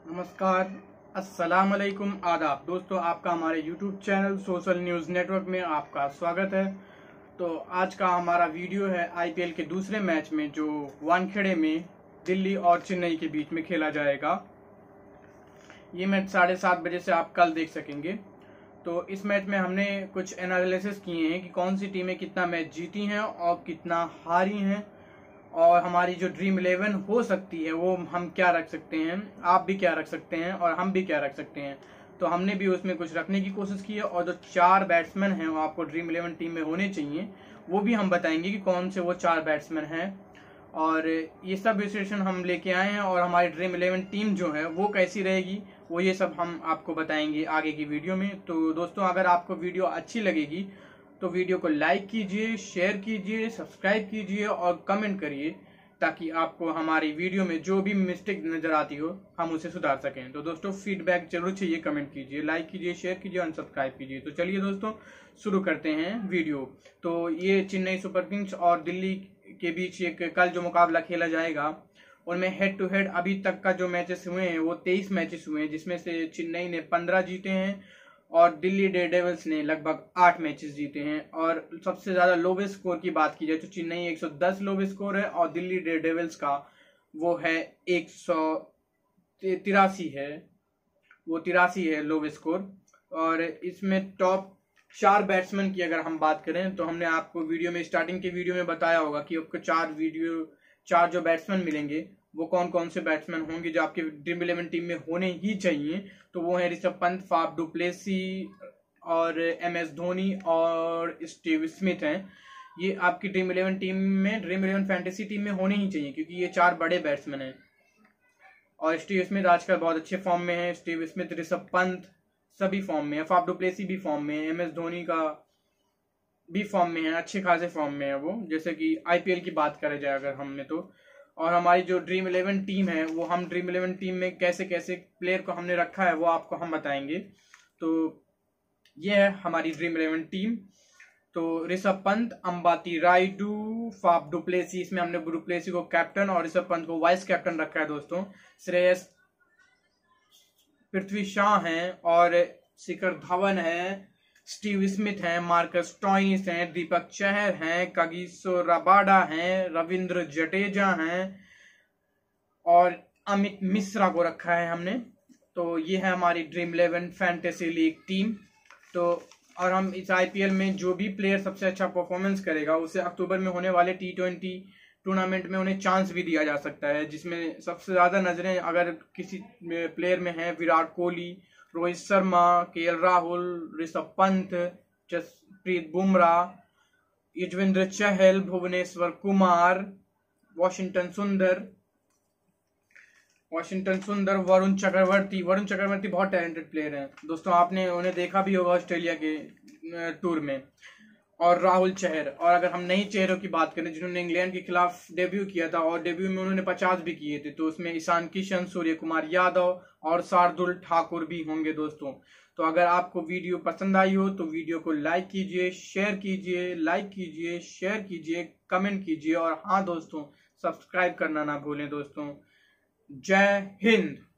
नमस्कार, अस्सलाम वालेकुम, आदाब दोस्तों। आपका हमारे YouTube channel social news network में आपका स्वागत है। तो आज का हमारा वीडियो है IPL के दूसरे मैच में जो वानखेड़े में दिल्ली और चेन्नई के बीच में खेला जाएगा। ये मैच 7:30 बजे से आप कल देख सकेंगे। तो इस मैच में हमने कुछ एनालिसिस किए हैं कि कौन सी टीमें कितना मैच जीती हैं और कितना हारी हैं, और हमारी जो ड्रीम 11 हो सकती है वो हम क्या रख सकते हैं, आप भी क्या रख सकते हैं और हम भी क्या रख सकते हैं। तो हमने भी उसमें कुछ रखने की कोशिश की है, और जो 4 बैट्समैन हैं वो आपको ड्रीम 11 टीम में होने चाहिए, वो भी हम बताएंगे कि कौन से वो 4 बैट्समैन हैं। और ये सब विश्लेषण हम लेके आए हैं, और हमारी ड्रीम 11 टीम जो है वो कैसी रहेगी वो ये सब हम आपको बताएंगे आगे की वीडियो में। तो दोस्तों, अगर आपको वीडियो अच्छी लगेगी तो वीडियो को लाइक कीजिए, शेयर कीजिए, सब्सक्राइब कीजिए और कमेंट करिए, ताकि आपको हमारी वीडियो में जो भी मिस्टेक नजर आती हो हम उसे सुधार सकें। तो दोस्तों, फीडबैक जरूर चाहिए, कमेंट कीजिए, लाइक कीजिए, शेयर कीजिए और सब्सक्राइब कीजिए। तो चलिए दोस्तों, शुरू करते हैं वीडियो। तो ये चेन्नई सुपर किंग्स और दिल्ली के बीच एक कल जो मुकाबला खेला जाएगा, उनमें हेड टू हेड अभी तक का जो मैचेस हुए हैं वो 23 मैचेस हुए हैं, जिसमें से चेन्नई ने 15 जीते हैं और दिल्ली डेयरडेविल्स ने लगभग 8 मैचेस जीते हैं। और सबसे ज्यादा लोवेस्ट स्कोर की बात की जाए तो चेन्नई 110 लोवेस्ट स्कोर है और दिल्ली डेयरडेविल्स का वो है 183 है, वो 83 है लोवेस्ट स्कोर। और इसमें टॉप 4 बैट्समैन की अगर हम बात करें तो हमने आपको वीडियो में, स्टार्टिंग के वीडियो में बताया होगा कि आपको 4 जो बैट्समैन मिलेंगे वो कौन कौन से बैट्समैन होंगे जो आपके ड्रीम 11 टीम में होने ही चाहिए। तो वो है Rishabh Pant, Faf du Plessis और MS धोनी और स्टीव स्मिथ हैं। ये आपकी ड्रीम 11 टीम में, ड्रीम 11 फैंटेसी टीम में होने ही चाहिए, क्योंकि ये 4 बड़े बैट्समैन हैं। और स्टीव स्मिथ आजकल बहुत अच्छे फॉर्म में है। स्टीव स्मिथ, ऋषभ पंत सभी फॉर्म में है, फाफ डु प्लेसी भी फॉर्म में है, MS धोनी का भी फॉर्म में है, अच्छे खासे फॉर्म में है वो, जैसे कि IPL की बात करें जाए अगर हमने तो। और हमारी जो ड्रीम 11 टीम है वो हम ड्रीम 11 टीम में कैसे कैसे प्लेयर को हमने रखा है वो आपको हम बताएंगे। तो ये है हमारी ड्रीम 11 टीम। तो Rishabh Pant, Ambati Rayudu, Faf du Plessis, इसमें हमने डु प्लेसी को कैप्टन और ऋषभ पंत को वाइस कैप्टन रखा है दोस्तों। श्रेयस, पृथ्वी शॉ हैं और शिखर धवन है, स्टीव स्मिथ हैं, मार्कस स्टोइनिस हैं, दीपक चहर हैं, कागिसो रबाडा हैं, रविंद्र जडेजा हैं और अमित मिश्रा को रखा है हमने। तो ये है हमारी ड्रीम 11 फैंटेसी लीग टीम। तो और हम इस IPL में जो भी प्लेयर सबसे अच्छा परफॉर्मेंस करेगा उसे अक्टूबर में होने वाले T20 टूर्नामेंट में उन्हें चांस भी दिया जा सकता है, जिसमें सबसे ज्यादा नजरें अगर किसी प्लेयर में है विराट कोहली, रोहित शर्मा, KL राहुल, ऋषभ पंत, जसप्रीत बुमराह, युजवेंद्र चहल, भुवनेश्वर कुमार, वाशिंगटन सुंदर, वरुण चक्रवर्ती बहुत टैलेंटेड प्लेयर हैं दोस्तों, आपने उन्हें देखा भी होगा ऑस्ट्रेलिया के टूर में, और राहुल चहर। और अगर हम नई चेहरों की बात करें जिन्होंने इंग्लैंड के खिलाफ डेब्यू किया था और डेब्यू में उन्होंने 50 भी किए थे, तो उसमें ईशान किशन, सूर्य कुमार यादव और शार्दुल ठाकुर भी होंगे दोस्तों। तो अगर आपको वीडियो पसंद आई हो तो वीडियो को लाइक कीजिए, शेयर कीजिए, शेयर कीजिए, कमेंट कीजिए, और हाँ दोस्तों, सब्सक्राइब करना ना भूलें दोस्तों। जय हिंद।